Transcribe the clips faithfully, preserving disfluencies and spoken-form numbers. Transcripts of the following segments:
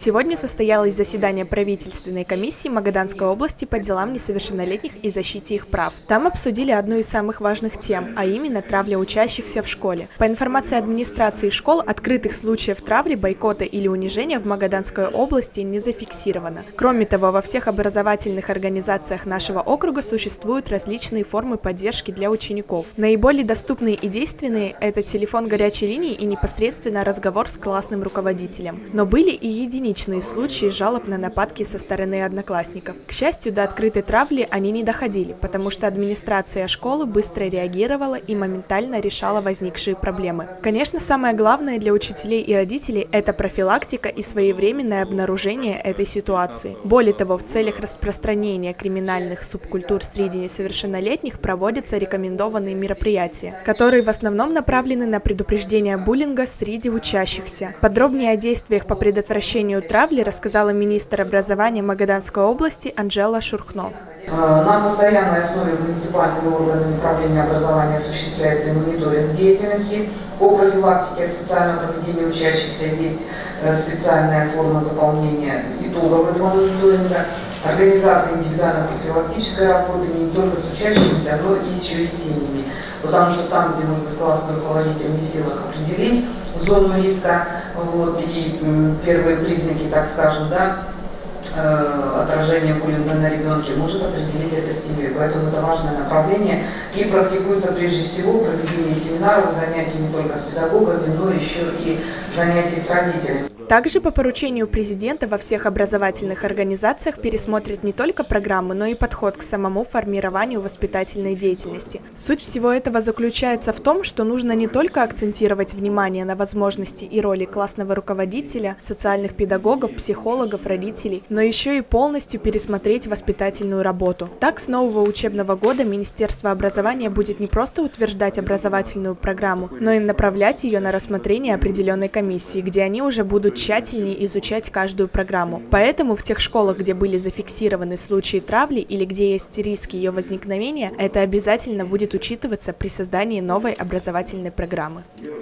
Сегодня состоялось заседание правительственной комиссии Магаданской области по делам несовершеннолетних и защите их прав. Там обсудили одну из самых важных тем, а именно травля учащихся в школе. По информации администрации школ, открытых случаев травли, бойкота или унижения в Магаданской области не зафиксировано. Кроме того, во всех образовательных организациях нашего округа существуют различные формы поддержки для учеников. Наиболее доступные и действенные – это телефон горячей линии и непосредственно разговор с классным руководителем. Но были и единичные случаи жалоб на нападки со стороны одноклассников. К счастью, до открытой травли они не доходили, потому что администрация школы быстро реагировала и моментально решала возникшие проблемы. Конечно, самое главное для учителей и родителей – это профилактика и своевременное обнаружение этой ситуации. Более того, в целях распространения криминальных субкультур среди несовершеннолетних проводятся рекомендованные мероприятия, которые в основном направлены на предупреждение буллинга среди учащихся. Подробнее о действиях по предотвращению травли рассказала министр образования Магаданской области Анжела Шурхно. На постоянной основе муниципальными органами управления образования осуществляется мониторинг деятельности по профилактике социального поведения учащихся. Есть специальная форма заполнения итогов этого мониторинга, организация индивидуальной профилактической работы не только с учащимися, но и еще и с семьями. Потому что там, где, может быть, классный руководитель не в силах определить зону риска, вот, и первые признаки, так скажем, да, отражения буллинга на ребенке, может определить это семьей. Поэтому это важное направление и практикуется прежде всего проведение семинаров, занятий не только с педагогами, но еще и занятий с родителями. Также по поручению президента во всех образовательных организациях пересмотрят не только программы, но и подход к самому формированию воспитательной деятельности. Суть всего этого заключается в том, что нужно не только акцентировать внимание на возможности и роли классного руководителя, социальных педагогов, психологов, родителей, но еще и полностью пересмотреть воспитательную работу. Так, с нового учебного года Министерство образования будет не просто утверждать образовательную программу, но и направлять ее на рассмотрение определенной комиссии, где они уже будут тщательнее изучать каждую программу. Поэтому в тех школах, где были зафиксированы случаи травли или где есть риски ее возникновения, это обязательно будет учитываться при создании новой образовательной программы.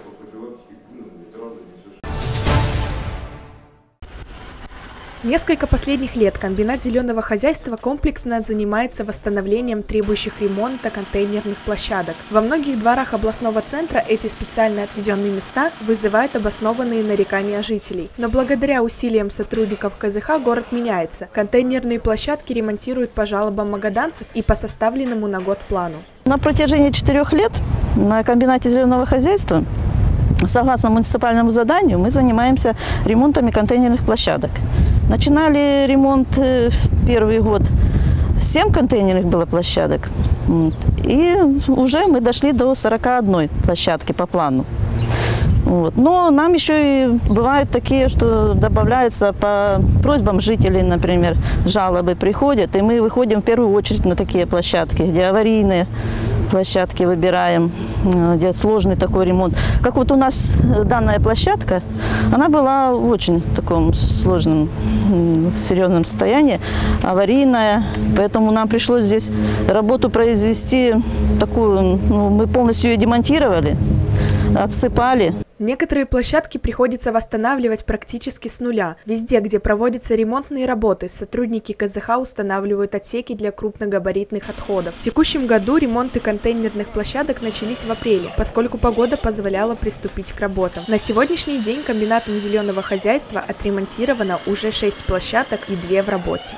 Несколько последних лет комбинат зеленого хозяйства комплексно занимается восстановлением требующих ремонта контейнерных площадок. Во многих дворах областного центра эти специально отведенные места вызывают обоснованные нарекания жителей. Но благодаря усилиям сотрудников ка зэ ха город меняется. Контейнерные площадки ремонтируют по жалобам магаданцев и по составленному на год плану. На протяжении четырех лет на комбинате зеленого хозяйства, согласно муниципальному заданию, мы занимаемся ремонтами контейнерных площадок. Начинали ремонт первый год, семь контейнерных было площадок, и уже мы дошли до сорока одной площадки по плану. Вот. Но нам еще и бывают такие, что добавляются по просьбам жителей, например, жалобы приходят, и мы выходим в первую очередь на такие площадки, где аварийные площадки выбираем, где сложный такой ремонт. Как вот у нас данная площадка, она была в очень таком сложном, серьезном состоянии, аварийная, поэтому нам пришлось здесь работу произвести такую, ну, мы полностью ее демонтировали, отсыпали. Некоторые площадки приходится восстанавливать практически с нуля. Везде, где проводятся ремонтные работы, сотрудники ка зэ ха устанавливают отсеки для крупногабаритных отходов. В текущем году ремонты контейнерных площадок начались в апреле, поскольку погода позволяла приступить к работам. На сегодняшний день комбинатом зеленого хозяйства отремонтировано уже шесть площадок и две в работе.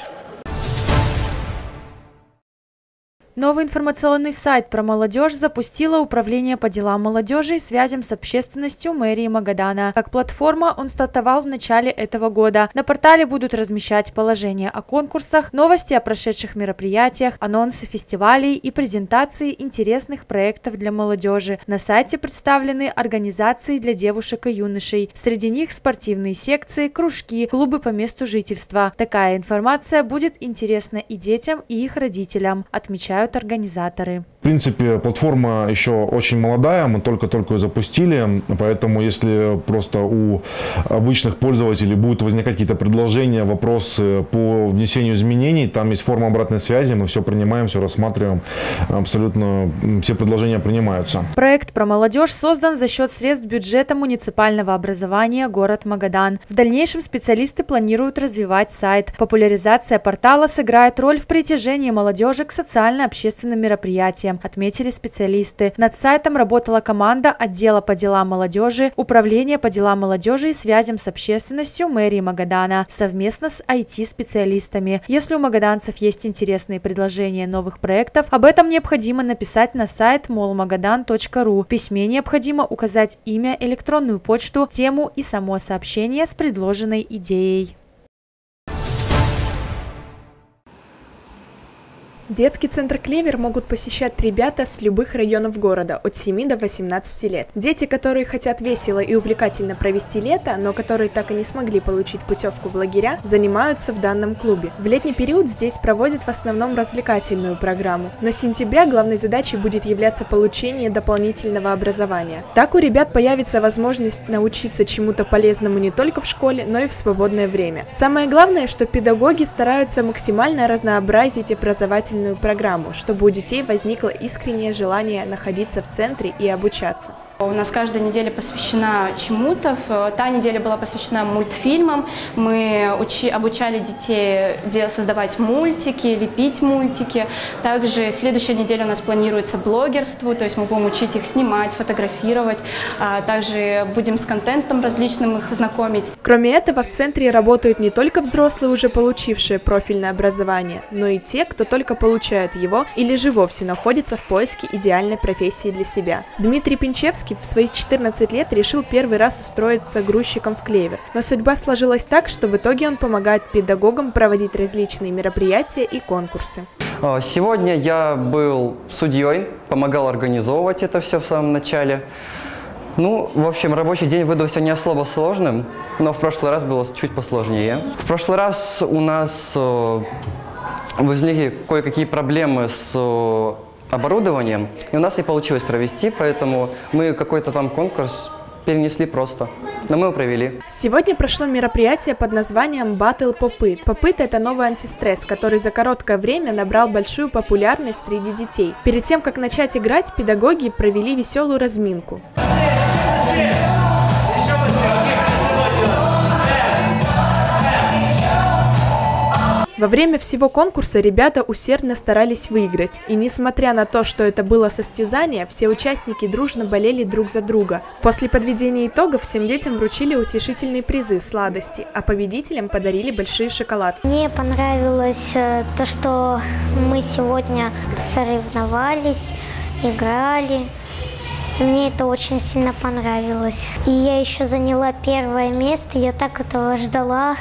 Новый информационный сайт про молодежь запустило Управление по делам молодежи и связям с общественностью мэрии Магадана. Как платформа он стартовал в начале этого года. На портале будут размещать положения о конкурсах, новости о прошедших мероприятиях, анонсы фестивалей и презентации интересных проектов для молодежи. На сайте представлены организации для девушек и юношей. Среди них спортивные секции, кружки, клубы по месту жительства. Такая информация будет интересна и детям, и их родителям, отмечают организаторы. В принципе, платформа еще очень молодая, мы только-только ее запустили, поэтому если просто у обычных пользователей будут возникать какие-то предложения, вопросы по внесению изменений, там есть форма обратной связи, мы все принимаем, все рассматриваем, абсолютно все предложения принимаются. Проект про молодежь создан за счет средств бюджета муниципального образования город Магадан. В дальнейшем специалисты планируют развивать сайт. Популяризация портала сыграет роль в притяжении молодежи к социально-общественным мероприятиям, отметили специалисты. Над сайтом работала команда отдела по делам молодежи, управления по делам молодежи и связям с общественностью мэрии Магадана совместно с ай ти-специалистами. Если у магаданцев есть интересные предложения новых проектов, об этом необходимо написать на сайт мол магадан точка ру. В письме необходимо указать имя, электронную почту, тему и само сообщение с предложенной идеей. Детский центр «Клевер» могут посещать ребята с любых районов города от семи до восемнадцати лет. Дети, которые хотят весело и увлекательно провести лето, но которые так и не смогли получить путевку в лагеря, занимаются в данном клубе. В летний период здесь проводят в основном развлекательную программу, но с сентября главной задачей будет являться получение дополнительного образования. Так у ребят появится возможность научиться чему-то полезному не только в школе, но и в свободное время. Самое главное, что педагоги стараются максимально разнообразить образовательную программу, чтобы у детей возникло искреннее желание находиться в центре и обучаться. У нас каждая неделя посвящена чему-то. Та неделя была посвящена мультфильмам. Мы учи, обучали детей создавать мультики, лепить мультики. Также следующая неделя у нас планируется блогерству, то есть мы будем учить их снимать, фотографировать. Также будем с контентом различным их знакомить. Кроме этого, в центре работают не только взрослые, уже получившие профильное образование, но и те, кто только получает его или же вовсе находится в поиске идеальной профессии для себя. Дмитрий Пинчевский в свои четырнадцать лет решил первый раз устроиться грузчиком в «Клевер», но судьба сложилась так, что в итоге он помогает педагогам проводить различные мероприятия и конкурсы. Сегодня я был судьей, помогал организовывать это все в самом начале. Ну, в общем, рабочий день выдался не особо сложным, но в прошлый раз было чуть посложнее. В прошлый раз у нас возникли кое-какие проблемы с оборудованием, и у нас не получилось провести, поэтому мы какой-то там конкурс перенесли просто, но мы его провели. Сегодня прошло мероприятие под названием Battle Pop-It. Pop-It – это новый антистресс, который за короткое время набрал большую популярность среди детей. Перед тем, как начать играть, педагоги провели веселую разминку. Во время всего конкурса ребята усердно старались выиграть, и несмотря на то, что это было состязание, все участники дружно болели друг за друга. После подведения итогов всем детям вручили утешительные призы, сладости, а победителям подарили большие шоколадки. Мне понравилось то, что мы сегодня соревновались, играли. Мне это очень сильно понравилось. И я еще заняла первое место, я так этого ждала.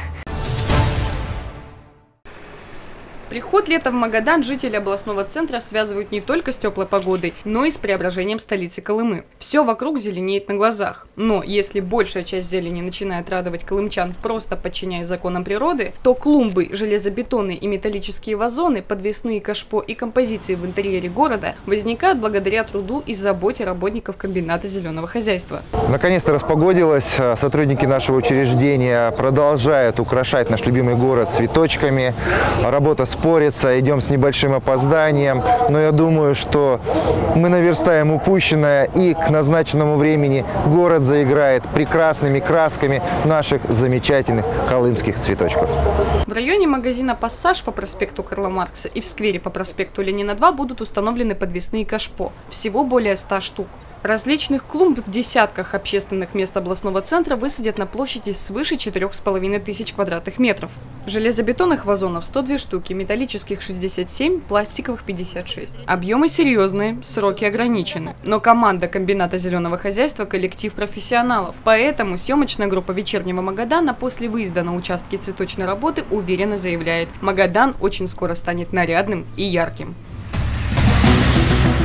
Приход лета в Магадан жители областного центра связывают не только с теплой погодой, но и с преображением столицы Колымы. Все вокруг зеленеет на глазах. Но если большая часть зелени начинает радовать колымчан, просто подчиняясь законам природы, то клумбы, железобетонные и металлические вазоны, подвесные кашпо и композиции в интерьере города возникают благодаря труду и заботе работников комбината зеленого хозяйства. Наконец-то распогодилось. Сотрудники нашего учреждения продолжают украшать наш любимый город цветочками. Работа с спорится, идем с небольшим опозданием, но я думаю, что мы наверстаем упущенное, и к назначенному времени город заиграет прекрасными красками наших замечательных колымских цветочков. В районе магазина «Пассаж» по проспекту Карла Маркса и в сквере по проспекту Ленина два будут установлены подвесные кашпо, всего более ста штук. Различных клумб в десятках общественных мест областного центра высадят на площади свыше четырёх с половиной тысяч квадратных метров. Железобетонных вазонов сто две штуки, металлических шестьдесят семь, пластиковых пятьдесят шесть. Объемы серьезные, сроки ограничены. Но команда комбината зеленого хозяйства – коллектив профессионалов. Поэтому съемочная группа «Вечернего Магадана» после выезда на участки цветочной работы уверенно заявляет: Магадан очень скоро станет нарядным и ярким.